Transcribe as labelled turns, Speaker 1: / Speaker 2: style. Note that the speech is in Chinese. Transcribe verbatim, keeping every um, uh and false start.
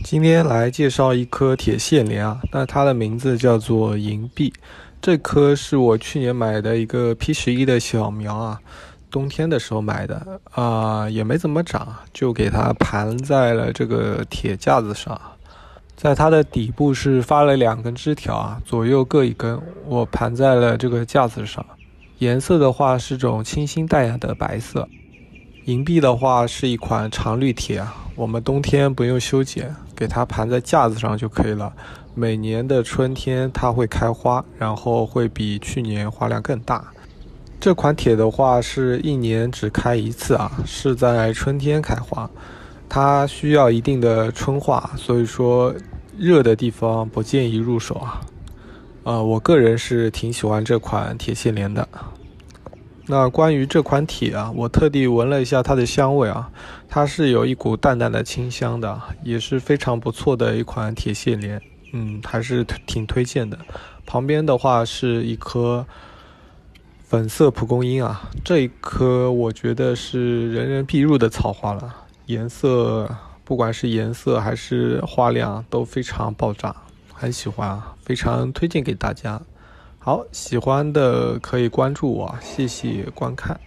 Speaker 1: 今天来介绍一颗铁线莲啊，那它的名字叫做银币。这颗是我去年买的一个 P 十一 的小苗啊，冬天的时候买的啊、呃，也没怎么长，就给它盘在了这个铁架子上。在它的底部是发了两根枝条啊，左右各一根，我盘在了这个架子上。颜色的话是种清新淡雅的白色。银币的话是一款常绿铁啊，我们冬天不用修剪，给它盘在架子上就可以了。每年的春天它会开花，然后会比去年花量更大。这款铁的话是一年只开一次啊，是在春天开花，它需要一定的春化，所以说热的地方不建议入手啊。呃，我个人是挺喜欢这款铁线莲的。那关于这款铁啊，我特地闻了一下它的香味啊，它是有一股淡淡的清香的，也是非常不错的一款铁线莲，嗯，还是挺推荐的。旁边的话是一颗粉色蒲公英啊，这一颗我觉得是人人必入的草花了，颜色不管是颜色还是花量都非常爆炸，很喜欢啊，非常推荐给大家。好，喜欢的可以关注我，谢谢观看。